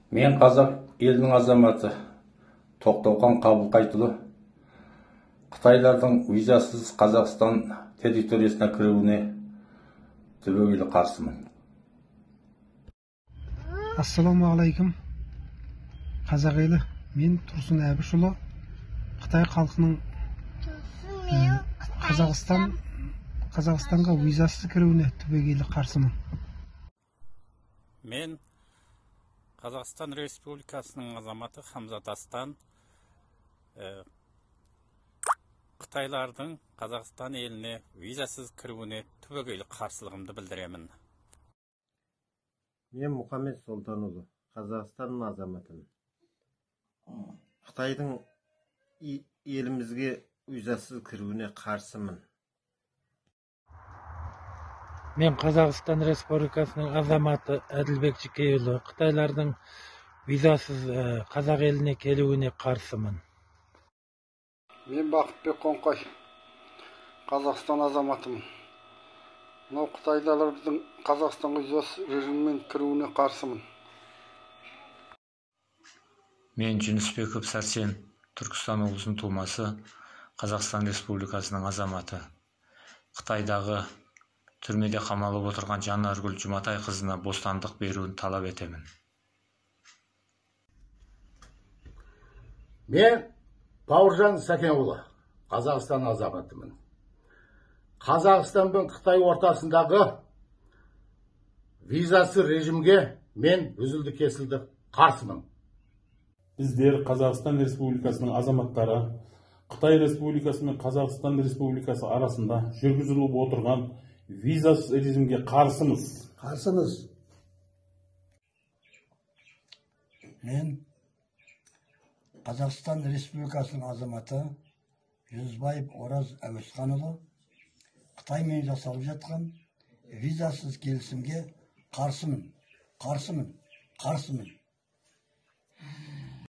Мен қазақ елінің азаматы Тоқтаухан Қабылқайтұлы Қытайлардың визасыз Қазақстан территориясына кіруіне түбегейлі қарсымын. Ассалаумағалейкум. Қазақ елі, мен Тұрсын Әбішұлы, Қытай халқының Қазақстанға визасыз кіруіне түбегейлі қарсымын. Мен Қазақстан Республикасының азаматы Хамзат Астан Қытайлардың Қазақстан еліне визасыз кіруіне түбегейлі қарсылығымды білдіремін. Мен Мұхаммед Солтанұлы, Қазақстанның азаматымын. Қытайдың елімізге визасыз кіруіне қарсымын. Мен Қазақстан Республикасының азаматы Әділбек Жекейұлы, Қытайлардың визасыз қазақ еліне келуіне қарсымын. Мен Бақытбек Қоңқай, Қазақстан азаматымын. Мынау Қытайлардың Қазақстанға визасыз режиммен кіруіне қарсымын. Мен Жүнісбеков Сәрсен, Түркістан облысының тумасы, Қазақстан Республикасының азаматы. Қытайдағы түрмеде қамалып отырған Жанаргүл Жұматай қызына бостандық беруін талап етемін. Мен Бауыржан Сәкенұлы, Қазақстан азаматымын. Қазақстан мен Қытай ортасындағы визасыз режимге мен үзілді кесілді қарсымын. Біздер Қазақстан Республикасының азаматтары Қытай Республикасы мен Қазақстан Республикасы арасында жүргізіліп отырған визасыз режимге қарсымыз. Мен Қазақстан Республикасының азаматы Жүзбаев Ораз Әуесханұлы Қытаймен жасалып жатқан визасыз келісімге қарсымын.